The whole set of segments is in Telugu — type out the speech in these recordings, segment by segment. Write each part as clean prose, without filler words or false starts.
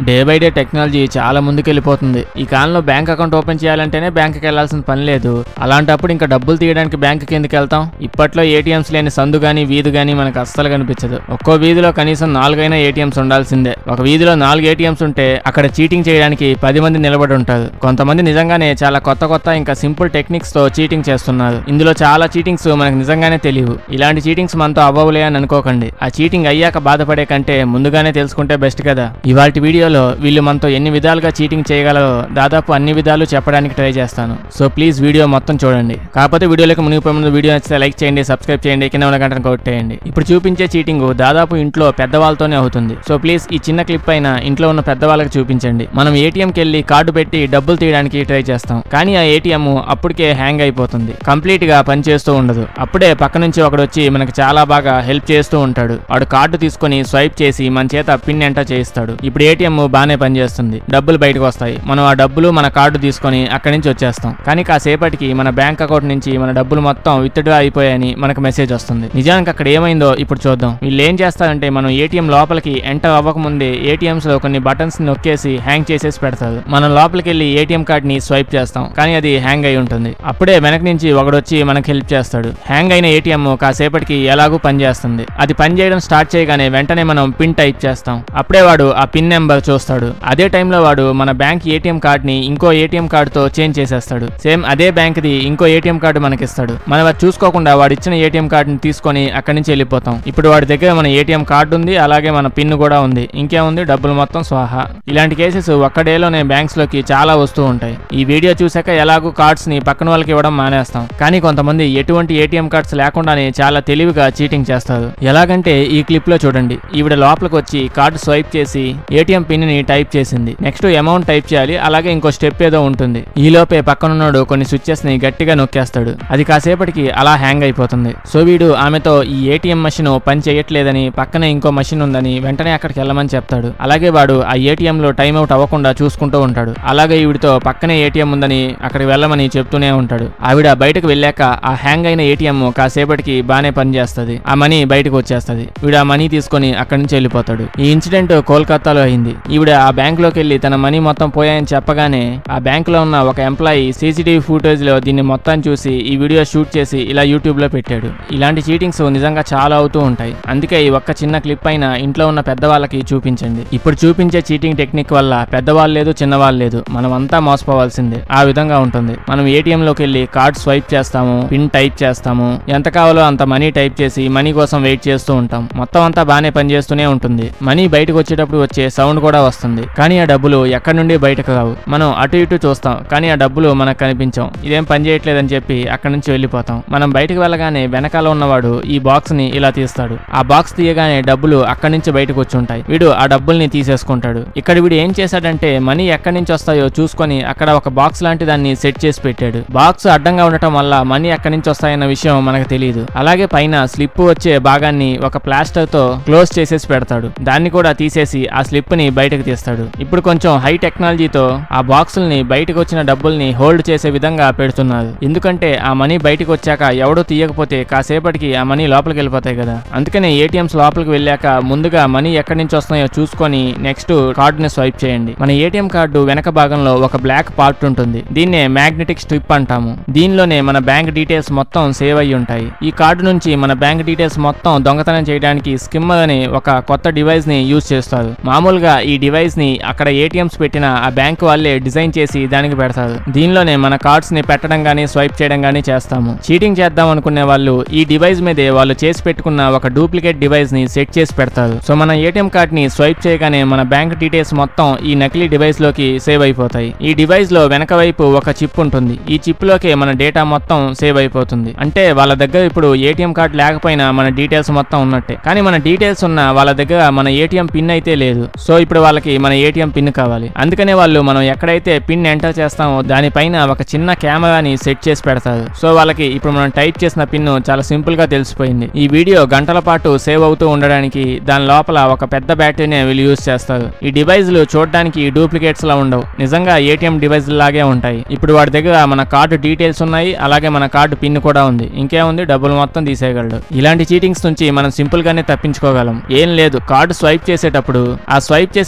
డే బై డే టెక్నాలజీ చాలా ముందుకెళ్ళిపోతుంది. ఈ కాలంలో బ్యాంక్ అకౌంట్ ఓపెన్ చేయాలంటేనే బ్యాంకుకి వెళ్లాల్సిన పని లేదు. అలాంటప్పుడు ఇంకా డబ్బులు తీయడానికి బ్యాంకుకి ఎందుకు వెళ్తాం? ఇప్పట్లో ఏటీఎంస్ లేని సందు గానీ వీధి గానీ మనకు అస్సలు కనిపించదు. ఒక్కో వీధిలో కనీసం 4 ఏటీఎంస్ ఉండాల్సిందే. ఒక వీధిలో 4 ఏటీఎంస్ ఉంటే అక్కడ చీటింగ్ చేయడానికి 10 మంది నిలబడి ఉంటారు. కొంతమంది నిజంగానే చాలా కొత్త ఇంకా సింపుల్ టెక్నిక్స్ తో చీటింగ్ చేస్తున్నారు. ఇందులో చాలా చీటింగ్స్ మనకు నిజంగానే తెలియవు. ఇలాంటి చీటింగ్స్ మనతో అవ్వవులే అని అనుకోకండి. ఆ చీటింగ్ అయ్యాక బాధపడే కంటే ముందుగానే తెలుసుకుంటే బెస్ట్ కదా. ఇవాల్టి వీడియోలో వీళ్ళు మనతో ఎన్ని విధాలుగా చీటింగ్ చేయగలరో దాదాపు అన్ని విధాలు చెప్పడానికి ట్రై చేస్తాను. సో ప్లీజ్ వీడియో మొత్తం చూడండి. కాకపోతే వీడియోలోకి మునిగిపోయే ముందు వీడియో నచ్చితే లైక్ చేయండి, సబ్స్క్రైబ్ చేయండి, కింద ఉన్న గంటను కొట్టేయండి. ఇప్పుడు చూపించే చీటింగ్ దాదాపు ఇంట్లో పెద్దవాళ్ళతోనే అవుతుంది. సో ప్లీజ్ ఈ చిన్న క్లిప్ అయినా ఇంట్లో ఉన్న పెద్దవాళ్ళకి చూపించండి. మనం ఏటీఎంకి వెళ్ళి కార్డు పెట్టి డబ్బులు తీయడానికి ట్రై చేస్తాం, కానీ ఆ ఏటీఎం అప్పటికే హ్యాంగ్ అయిపోతుంది, కంప్లీట్ గా పనిచేస్తూ ఉండదు. అప్పుడే పక్క నుంచి ఒకడు వచ్చి మనకు చాలా బాగా హెల్ప్ చేస్తూ ఉంటాడు. వాడు కార్డు తీసుకొని స్వైప్ చేసి మన చేత పిన్ ఎంటర్ చేయిస్తాడు. ఇప్పుడు ఏటీఎం బాగానే పనిచేస్తుంది, డబ్బులు బయటకు వస్తాయి. మనం ఆ డబ్బులు మన కార్డు తీసుకొని అక్కడి నుంచి వచ్చేస్తాం. కానీ కాసేపటికి మన బ్యాంక్ అకౌంట్ నుంచి మన డబ్బులు మొత్తం విత్డ్రా అయిపోయాయని మనకు మెసేజ్ వస్తుంది. నిజానికి అక్కడ ఏమైందో ఇప్పుడు చూద్దాం. వీళ్ళు ఏం చేస్తారంటే మనం ఏటీఎం లోపలికి ఎంటర్ అవ్వక ముందే ఏటీఎంస్ లో కొన్ని బటన్స్ నొక్కేసి హ్యాంగ్ చేసేసి పెడతారు. మనం లోపలికి వెళ్ళి ఏటీఎం కార్డ్ ని స్వైప్ చేస్తాం, కానీ అది హ్యాంగ్ అయి ఉంటుంది. అప్పుడే వెనక నుంచి ఒకడొచ్చి మనకు హెల్ప్ చేస్తాడు. హ్యాంగ్ అయిన ఏటీఎం కాసేపటికి ఎలాగూ పనిచేస్తుంది. అది పనిచేయడం స్టార్ట్ చేయగానే వెంటనే మనం పిన్ టైప్ చేస్తాం. అప్పుడే వాడు ఆ పిన్ నెంబర్ చూస్తాడు. అదే టైంలో వాడు మన బ్యాంక్ ఏటీఎం కార్డ్ ని ఇంకో ఏటీఎం కార్డ్ తో చేంజ్ చేసేస్తాడు. సేమ్ అదే బ్యాంక్ ది ఇంకో ఏటీఎం కార్డు మనకి ఇస్తాడు. మనం అది చూసుకోకుండా వాడు ఇచ్చిన ఏటీఎం కార్డ్ ని తీసుకొని అక్కడి నుంచి వెళ్ళిపోతాం. ఇప్పుడు వాడి దగ్గర మన ఏటీఎం కార్డు ఉంది, అలాగే మన పిన్ కూడా ఉంది. ఇంకేముంది, డబ్బులు మొత్తం స్వాహా. ఇలాంటి కేసెస్ ఒక్క డేలోనే బ్యాంక్స్ లోకి చాలా వస్తూ ఉంటాయి. ఈ వీడియో చూసాక ఎలాగూ కార్డ్స్ ని పక్కన వాళ్ళకి ఇవ్వడం మానేస్తాం. కానీ కొంతమంది ఎటువంటి ఏటీఎం కార్డ్స్ లేకుండానే చాలా తెలివిగా చీటింగ్ చేస్తారు. ఎలాగంటే ఈ క్లిప్ లో చూడండి. ఈవిడ లోపలికి వచ్చి కార్డు స్వైప్ చేసి ఏటీఎం పిన్ ని టైప్ చేసింది. నెక్స్ట్ అమౌంట్ టైప్ చేయాలి, అలాగే ఇంకో స్టెప్ ఏదో ఉంటుంది. ఈ లోపే పక్కనున్నాడు కొన్ని స్విచ్చెస్ ని గట్టిగా నొక్కేస్తాడు. అది కాసేపటికి అలా హ్యాంగ్ అయిపోతుంది. సో వీడు ఆమెతో ఈ ఏటీఎం మెషిన్ పని చేయట్లేదని, పక్కనే ఇంకో మెషిన్ ఉందని వెంటనే అక్కడికి వెళ్ళమని చెప్తాడు. అలాగే వాడు ఆ ఏటీఎం లో టైం అవుట్ అవ్వకుండా చూసుకుంటూ ఉంటాడు. అలాగే ఈవిడితో పక్కనే ఏటీఎం ఉందని అక్కడికి వెళ్ళమని చెప్తూనే ఉంటాడు. ఆవిడ బయటకు వెళ్ళాక ఆ హ్యాంగ్ అయిన ఏటీఎం కాసేపటికి బానే పనిచేస్తుంది. ఆ మనీ బయటకు వచ్చేస్తుంది. వీడు ఆ మనీ తీసుకొని అక్కడి నుంచి వెళ్ళిపోతాడు. ఈ ఇన్సిడెంట్ కోల్కతాలో అయింది. ఈవిడ ఆ బ్యాంక్ లోకి వెళ్ళి తన మనీ మొత్తం పోయాయని చెప్పగానే ఆ బ్యాంక్ లో ఉన్న ఒక ఎంప్లాయీ సీసీటీవీ ఫుటేజ్ లో దీన్ని మొత్తం చూసి ఈ వీడియో షూట్ చేసి ఇలా యూట్యూబ్ లో పెట్టాడు. ఇలాంటి చీటింగ్స్ నిజంగా చాలా అవుతూ ఉంటాయి. అందుకే ఈ ఒక్క చిన్న క్లిప్ అయినా ఇంట్లో ఉన్న పెద్దవాళ్ళకి చూపించండి. ఇప్పుడు చూపించే చీటింగ్ టెక్నిక్ వల్ల పెద్దవాళ్ళు లేదు, చిన్నవాళ్ళు లేదు, మనం అంతా మోసపోవాల్సిందే. ఆ విధంగా ఉంటుంది. మనం ఏటీఎం లోకి వెళ్ళి కార్డ్ స్వైప్ చేస్తాము, పిన్ టైప్ చేస్తాము, ఎంత కావాలో అంత మనీ టైప్ చేసి మనీ కోసం వెయిట్ చేస్తూ ఉంటాం. మొత్తం అంతా బాగానే పనిచేస్తూనే ఉంటుంది. మనీ బయటకు వచ్చేటప్పుడు వచ్చే సౌండ్ కూడా వస్తుంది, కానీ ఆ డబ్బులు ఎక్కడి నుండి బయటకు రావు. మనం అటు ఇటు చూస్తాం, కానీ ఆ డబ్బులు మనకు కనిపించం. ఇదేం పని చేయట్లేదని చెప్పి అక్కడి నుంచి వెళ్ళిపోతాం. మనం బయటకు వెళ్ళగానే వెనకాల ఉన్నవాడు ఈ బాక్స్ ని ఇలా తీస్తాడు. ఆ బాక్స్ తీయగానే డబ్బులు అక్కడి నుంచి బయటకు వచ్చి ఉంటాయి. వీడు ఆ డబ్బుల్ని తీసేసుకుంటాడు. ఇక్కడ వీడు ఏం చేశాడంటే మనీ ఎక్కడి నుంచి వస్తాయో చూసుకొని అక్కడ ఒక బాక్స్ లాంటి దాన్ని సెట్ చేసి పెట్టాడు. బాక్స్ అడ్డంగా ఉండటం వల్ల మనీ ఎక్కడి నుంచి వస్తాయన్న విషయం మనకు తెలియదు. అలాగే పైన స్లిప్ వచ్చే భాగాన్ని ఒక ప్లాస్టర్ తో క్లోజ్ చేసేసి పెడతాడు. దాన్ని కూడా తీసేసి ఆ స్లిప్ ని బయటకు తీస్తాడు. ఇప్పుడు కొంచెం హై టెక్నాలజీతో ఆ బాక్సుల్ని బయటకు వచ్చిన డబ్బుల్ని హోల్డ్ చేసే విధంగా పెడుతున్నారు. ఎందుకంటే ఆ మనీ బయటకు వచ్చాక ఎవడో తీయకపోతే కాసేపటికి ఆ మనీ లోపలికి వెళ్ళిపోతాయి కదా. అందుకనే ఏటీఎంస్ లోపలికి వెళ్ళాక ముందుగా మనీ ఎక్కడి నుంచి వస్తున్నాయో చూసుకొని నెక్స్ట్ కార్డు ని స్వైప్ చేయండి. మన ఏటీఎం కార్డు వెనక భాగంలో ఒక బ్లాక్ పార్ట్ ఉంటుంది. దీన్నే మ్యాగ్నెటిక్ స్ట్రిప్ అంటాము. దీనిలోనే మన బ్యాంక్ డీటెయిల్స్ మొత్తం సేవ్ అయ్యి ఉంటాయి. ఈ కార్డు నుంచి మన బ్యాంక్ డీటెయిల్స్ మొత్తం దొంగతనం చేయడానికి స్కిమ్మర్ అనే ఒక కొత్త డివైస్ ని యూజ్ చేస్తారు. మామూలుగా ఈ డివైస్ ని అక్కడ ఏటీఎంస్ పెట్టిన ఆ బ్యాంక్ వాళ్ళే డిజైన్ చేసి దానికి పెడతారు. దీనిలోనే మన కార్డ్స్ ని పెట్టడం గానీ స్వైప్ చేయడం గానీ చేస్తాము. చీటింగ్ చేద్దాం అనుకునే వాళ్ళు ఈ డివైస్ మీదే వాళ్ళు చేసి పెట్టుకున్న ఒక డూప్లికేట్ డివైస్ ని సెట్ చేసి పెడతారు. సో మన ఏటీఎం కార్డ్ ని స్వైప్ చేయగానే మన బ్యాంక్ డీటెయిల్స్ మొత్తం ఈ నకిలీ డివైస్ లోకి సేవ్ అయిపోతాయి. ఈ డివైస్ లో వెనక వైపు ఒక చిప్ ఉంటుంది. ఈ చిప్ లోకే మన డేటా మొత్తం సేవ్ అయిపోతుంది. అంటే వాళ్ళ దగ్గర ఇప్పుడు ఏటీఎం కార్డ్ లేకపోయినా మన డీటెయిల్స్ మొత్తం ఉన్నట్టే. కానీ మన డీటెయిల్స్ ఉన్న వాళ్ళ దగ్గర మన ఏటీఎం పిన్ అయితే లేదు. సో ఇప్పుడు వాళ్ళకి మన ఏటీఎం పిన్ కావాలి. అందుకనే వాళ్ళు మనం ఎక్కడైతే పిన్ ఎంటర్ చేస్తామో దానిపైన ఒక చిన్న కెమెరాని సెట్ చేసి పెడతారు. సో వాళ్ళకి ఇప్పుడు మనం టైప్ చేసిన పిన్ చాలా సింపుల్ గా తెలిసిపోయింది. ఈ వీడియో గంటల పాటు సేవ్ అవుతూ ఉండడానికి దాని లోపల ఒక పెద్ద బ్యాటరీని వీళ్ళు యూజ్ చేస్తారు. ఈ డివైజ్లు చూడడానికి డూప్లికేట్స్ లా ఉండవు, నిజంగా ఏటీఎం డివైస్ లాగే ఉంటాయి. ఇప్పుడు వాడి దగ్గర మన కార్డు డీటెయిల్స్ ఉన్నాయి, అలాగే మన కార్డు పిన్ కూడా ఉంది. ఇంకేముంది, డబ్బులు మొత్తం తీసేయగలడు. ఇలాంటి చీటింగ్స్ నుంచి మనం సింపుల్ గానే తప్పించుకోగలం. ఏం లేదు, కార్డు స్వైప్ చేసేటప్పుడు ఆ స్వైప్ చేసే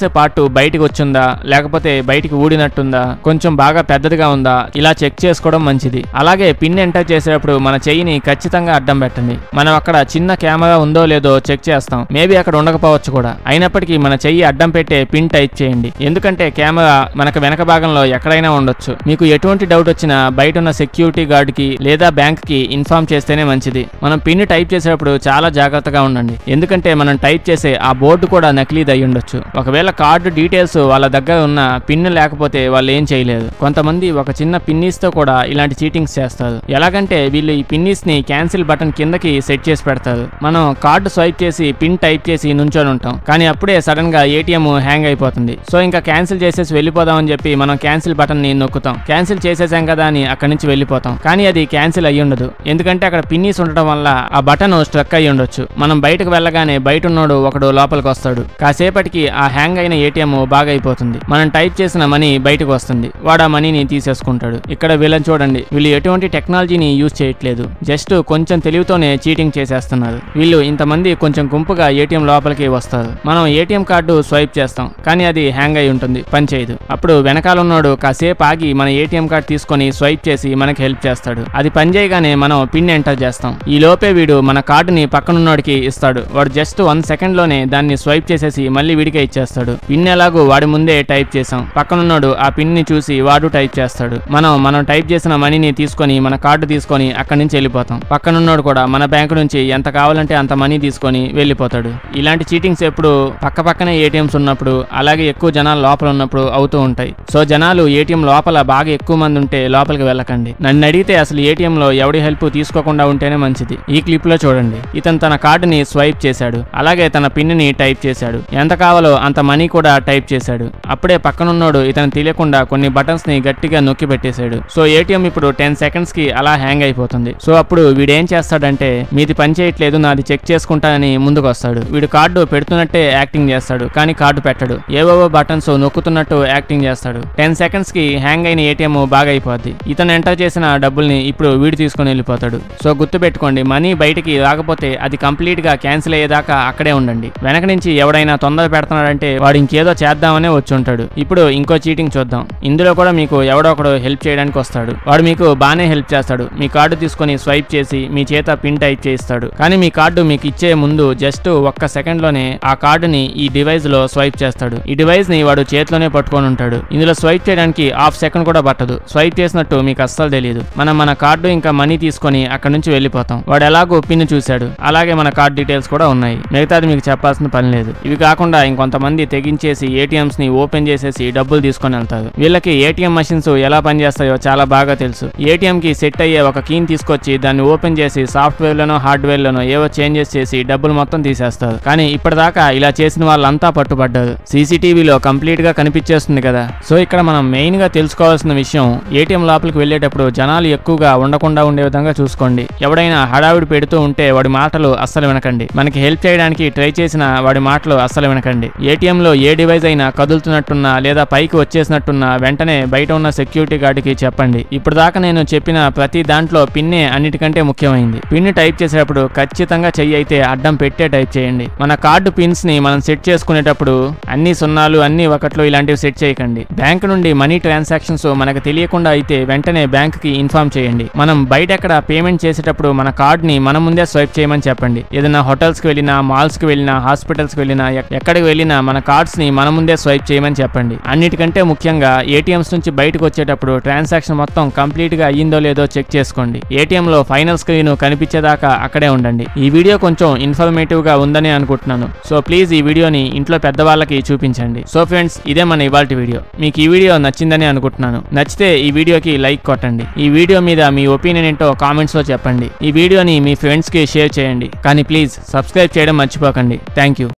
చేసే పార్ట్ బయటికి వచ్చిందా లేకపోతే బయటికి ఊడినట్టుందా, కొంచెం బాగా పెద్దదిగా ఉందా, ఇలా చెక్ చేసుకోవడం మంచిది. అలాగే పిన్ ఎంటర్ చేసేటప్పుడు మన చెయ్యిని ఖచ్చితంగా అడ్డం పెట్టండి. మనం అక్కడ చిన్న కెమెరా ఉందో లేదో చెక్ చేస్తాం, మేబీ అక్కడ ఉండకపోవచ్చు కూడా. అయినప్పటికీ మన చెయ్యి అడ్డం పెట్టే పిన్ టైప్ చేయండి, ఎందుకంటే కెమెరా మనకు వెనక భాగంలో ఎక్కడైనా ఉండొచ్చు. మీకు ఎటువంటి డౌట్ వచ్చినా బయట ఉన్న సెక్యూరిటీ గార్డ్ కి లేదా బ్యాంక్ కి ఇన్ఫార్మ్ చేస్తేనే మంచిది. మనం పిన్ టైప్ చేసేటప్పుడు చాలా జాగ్రత్తగా ఉండండి, ఎందుకంటే మనం టైప్ చేసే ఆ బోర్డు కూడా నకిలీది అయి ఉండొచ్చు. ఒకవేళ కార్డు డీటెయిల్స్ వాళ్ళ దగ్గర ఉన్న పిన్ లేకపోతే వాళ్ళు ఏం చేయలేదు. కొంతమంది ఒక చిన్న పిన్నీస్ తో కూడా ఇలాంటి చీటింగ్స్ చేస్తారు. ఎలాగంటే వీళ్ళు ఈ పిన్నీస్ ని క్యాన్సిల్ బటన్ కిందకి సెట్ చేసి పెడతారు. మనం కార్డు స్వైప్ చేసి పిన్ టైప్ చేసి నుంచొని ఉంటాం, కానీ అప్పుడే సడన్ గా ఏటీఎం హ్యాంగ్ అయిపోతుంది. సో ఇంకా క్యాన్సిల్ చేసేసి వెళ్ళిపోదాం అని చెప్పి మనం క్యాన్సిల్ బటన్ ని నొక్కుతాం. క్యాన్సిల్ చేసేసాం కదా అని అక్కడి నుంచి వెళ్ళిపోతాం, కానీ అది క్యాన్సిల్ అయ్యి ఉండదు, ఎందుకంటే అక్కడ పిన్నీస్ ఉండటం వల్ల ఆ బటన్ స్ట్రక్ అయ్యి ఉండొచ్చు. మనం బయటకు వెళ్ళగానే బయట ఉన్నాడు ఒకడు లోపలికి వస్తాడు. కాసేపటికి ఆ హ్యాంగ్ అయిన ఏటీఎం బాగా అయిపోతుంది. మనం టైప్ చేసిన మనీ బయటకు వస్తుంది, వాడు ఆ మనీని తీసేసుకుంటాడు. ఇక్కడ వీళ్ళని చూడండి, వీళ్ళు ఎటువంటి టెక్నాలజీని యూజ్ చేయట్లేదు, జస్ట్ కొంచెం తెలివితోనే చీటింగ్ చేసేస్తున్నారు. వీళ్ళు ఇంతమంది కొంచెం గుంపుగా ఏటీఎం లోపలికి వస్తారు. మనం ఏటీఎం కార్డు స్వైప్ చేస్తాం, కానీ అది హ్యాంగ్ అయి ఉంటుంది, పని చేయదు. అప్పుడు వెనకాల ఉన్నాడు కాసేపు ఆగి మన ఏటీఎం కార్డు తీసుకొని స్వైప్ చేసి మనకి హెల్ప్ చేస్తాడు. అది పని చేయగానే మనం పిన్ ఎంటర్ చేస్తాం. ఈ లోపే వీడు మన కార్డుని పక్కనున్నోడికి ఇస్తాడు. వాడు జస్ట్ 1 సెకండ్ లోనే దాన్ని స్వైప్ చేసేసి మళ్ళీ వీడికే ఇచ్చేస్తాడు. పిన్ ఎలాగో వాడి ముందే టైప్ చేసాం, పక్కనున్నాడు ఆ పిన్ ని చూసి వాడు టైప్ చేస్తాడు. మనం టైప్ చేసిన మనీని తీసుకొని మన కార్డు తీసుకొని అక్కడి నుంచి వెళ్ళిపోతాం. పక్కనున్నాడు కూడా మన బ్యాంకు నుంచి ఎంత కావాలంటే అంత మనీ తీసుకొని వెళ్ళిపోతాడు. ఇలాంటి చీటింగ్స్ ఎప్పుడు పక్కనే ఏటీఎంస్ ఉన్నప్పుడు, అలాగే ఎక్కువ జనాలు లోపల ఉన్నప్పుడు అవుతూ ఉంటాయి. సో జనాలు ఏటీఎం లోపల బాగా ఎక్కువ మంది ఉంటే లోపలికి వెళ్ళకండి. నన్ను అడిగితే అసలు ఏటీఎం లో ఎవడి హెల్ప్ తీసుకోకుండా ఉంటేనే మంచిది. ఈ క్లిప్ లో చూడండి, ఇతను తన కార్డుని స్వైప్ చేశాడు, అలాగే తన పిన్ ని టైప్ చేశాడు, ఎంత కావాలో అంత మనీ కూడా టైప్ చేశాడు. అప్పుడే పక్కనున్నోడు ఇతను తెలియకుండా కొన్ని బటన్స్ ని గట్టిగా నొక్కి పెట్టేశాడు. సో ఏటీఎం ఇప్పుడు 10 సెకండ్స్ కి అలా హ్యాంగ్ అయిపోతుంది. సో అప్పుడు వీడేం చేస్తాడంటే, మీది పని చేయట్లేదు, నాది చెక్ చేసుకుంటానని ముందుకు వస్తాడు. వీడు కార్డు పెడుతున్నట్టే యాక్టింగ్ చేస్తాడు, కానీ కార్డు పెట్టడు, ఏవేవో బటన్స్ నొక్కుతున్నట్టు యాక్టింగ్ చేస్తాడు. 10 సెకండ్స్ కి హ్యాంగ్ అయిన ఏటీఎం బాగా అయిపోద్ది. ఇతను ఎంటర్ చేసిన డబ్బుల్ని ఇప్పుడు వీడు తీసుకొని వెళ్ళిపోతాడు. సో గుర్తు పెట్టుకోండి, మనీ బయటికి రాకపోతే అది కంప్లీట్ గా క్యాన్సిల్ అయ్యేదాకా అక్కడే ఉండండి. వెనక నుంచి ఎవడైనా తొందర పెడుతున్నాడంటే వాడు ఇంకేదో చేద్దామనే వచ్చి ఉంటాడు. ఇప్పుడు ఇంకో చీటింగ్ చూద్దాం. ఇందులో కూడా మీకు ఎవడో ఒకడు హెల్ప్ చేయడానికి వస్తాడు. వాడు మీకు బాగానే హెల్ప్ చేస్తాడు. మీ కార్డు తీసుకొని స్వైప్ చేసి మీ చేత పిన్ టైప్ చేయిస్తాడు. కానీ మీ కార్డు మీకు ఇచ్చే ముందు జస్ట్ 1 సెకండ్ లోనే ఆ కార్డుని ఈ డివైస్ లో స్వైప్ చేస్తాడు. ఈ డివైస్ ని వాడు చేతిలోనే పట్టుకొని ఉంటాడు. ఇందులో స్వైప్ చేయడానికి 1/2 సెకండ్ కూడా పట్టదు. స్వైప్ చేసినట్టు మీకు అస్సలు తెలియదు. మన కార్డు ఇంకా మనీ తీసుకొని అక్కడ నుంచి వెళ్ళిపోతాం. వాడు ఎలాగో పిన్ చూశాడు, అలాగే మన కార్డు డీటెయిల్స్ కూడా ఉన్నాయి. మిగతాది మీకు చెప్పాల్సిన పని లేదు. ఇవి కాకుండా ఇంకొంతమంది తెగించేసి ఏటీఎంస్ ని ఓపెన్ చేసేసి డబ్బులు తీసుకొని వెళ్తారు. వీళ్ళకి ఏటీఎం మషిన్స్ ఎలా పనిచేస్తాయో చాలా బాగా తెలుసు. ఏటీఎం కి సెట్ అయ్యే ఒక కీని తీసుకొచ్చి దాన్ని ఓపెన్ చేసి సాఫ్ట్వేర్ లోనో హార్డ్వేర్ లోనో ఏవో చేంజెస్ చేసి డబ్బులు మొత్తం తీసేస్తారు. కానీ ఇప్పటిదాకా ఇలా చేసిన వాళ్ళంతా పట్టుబడ్డారు. సీసీటీవీలో కంప్లీట్ గా కనిపించేస్తుంది కదా. సో ఇక్కడ మనం మెయిన్ గా తెలుసుకోవాల్సిన విషయం, ఏటీఎం లోపలికి వెళ్ళేటప్పుడు జనాలు ఎక్కువగా ఉండకుండా ఉండే విధంగా చూసుకోండి. ఎవడైనా హడావిడి పెడుతూ ఉంటే వాడి మాటలు అస్సలు వినకండి. మనకి హెల్ప్ చేయడానికి ట్రై చేసిన వాడి మాటలు అస్సలు వినకండి. ఏటీఎం లో ఏ డివైస్ అయినా కదులుతున్నట్టున్నా లేదా పైకి వచ్చేసినట్టున్నా వెంటనే బయట ఉన్న సెక్యూరిటీ గార్డుకి చెప్పండి. ఇప్పుడు దాకా నేను చెప్పిన ప్రతి దాంట్లో పిన్నే అన్నిటికంటే ముఖ్యమైంది. పిన్ టైప్ చేసేటప్పుడు ఖచ్చితంగా చెయ్యి అయితే అడ్డం పెట్టే టైప్ చేయండి. మన కార్డు పిన్స్ ని మనం సెట్ చేసుకునేటప్పుడు అన్ని 0 అన్ని 1 ఇలాంటివి సెట్ చేయకండి. బ్యాంక్ నుండి మనీ ట్రాన్సాక్షన్స్ మనకు తెలియకుండా అయితే వెంటనే బ్యాంక్ కి ఇన్ఫార్మ్ చేయండి. మనం బయట ఎక్కడ పేమెంట్ చేసేటప్పుడు మన కార్డ్ ని మన ముందే స్వైప్ చేయమని చెప్పండి. ఏదైనా హోటల్స్ కి వెళ్ళినా, మాల్స్ కి వెళ్ళినా, హాస్పిటల్స్ కి వెళ్ళినా, ఎక్కడికి వెళ్ళినా మన కార్డ్స్ ని మన ముందే స్వైప్ చేయమని చెప్పండి. అన్నిటికంటే ముఖ్యంగా ఏటీఎంస్ నుంచి బయటకు వచ్చేటప్పుడు ట్రాన్సాక్షన్ మొత్తం కంప్లీట్ గా అయ్యిందో లేదో చెక్ చేసుకోండి. ఏటీఎం లో ఫైనల్ స్క్రీన్ కనిపించేదాకా అక్కడే ఉండండి. ఈ వీడియో కొంచెం ఇన్ఫర్మేటివ్ గా ఉందని అనుకుంటున్నాను. సో ప్లీజ్ ఈ వీడియోని ఇంట్లో పెద్దవాళ్ళకి చూపించండి. సో ఫ్రెండ్స్, ఇదే మన ఇవాల్టి వీడియో. మీకు ఈ వీడియో నచ్చిందని అనుకుంటున్నాను. నచ్చితే ఈ వీడియోకి లైక్ కొట్టండి. ఈ వీడియో మీద మీ ఒపీనియన్ ఏంటో కామెంట్స్ లో చెప్పండి. ఈ వీడియోని మీ ఫ్రెండ్స్ కి షేర్ చేయండి. కానీ ప్లీజ్ సబ్స్క్రైబ్ చేయడం మర్చిపోకండి. Thank you.